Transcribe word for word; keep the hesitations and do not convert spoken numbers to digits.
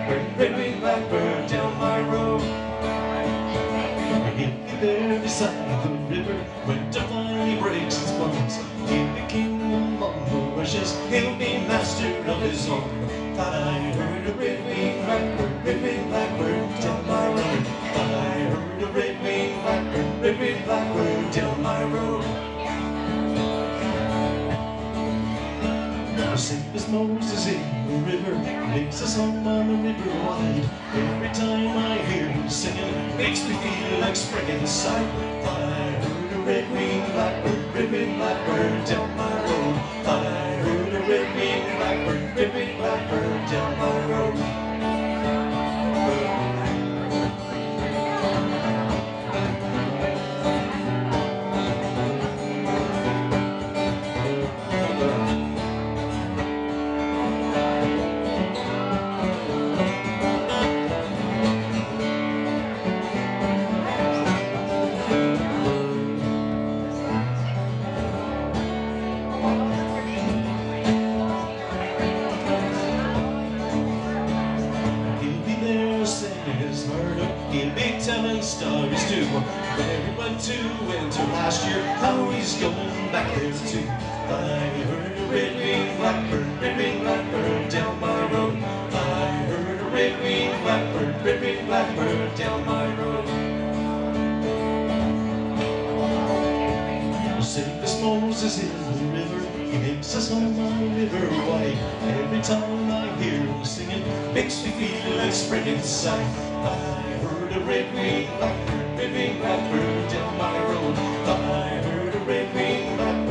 blackbird, red-winged blackbird down my road. He'll be there beside the river when the finally breaks its bones. He'll be king among the rushes, he'll be master of his own. Thought I heard a red-winged blackbird, red-winged blackbird down my road. Thought I heard a red-winged blackbird, red-winged blackbird down my road. Safe as Moses in the river, makes a song on the river wide. Every time I hear him singing, makes me feel like spring inside. Thought I heard a red-winged blackbird, red-winged blackbird down my road. Thought I heard a red-winged blackbird, red-winged blackbird down my road. He'll be telling stories too, where he went to winter last year, how he's going back there too. Thought I heard a red-winged blackbird, red-winged blackbird down my road. Thought I heard a red-winged blackbird, red-winged blackbird down my road. Safe as Moses in the river, he makes us home on the river wide. Every time I hear him singing, makes me feel like spring inside. I heard a red-winged blackbird, red-winged blackbird down my road. Thought I heard a red-winged blackbird.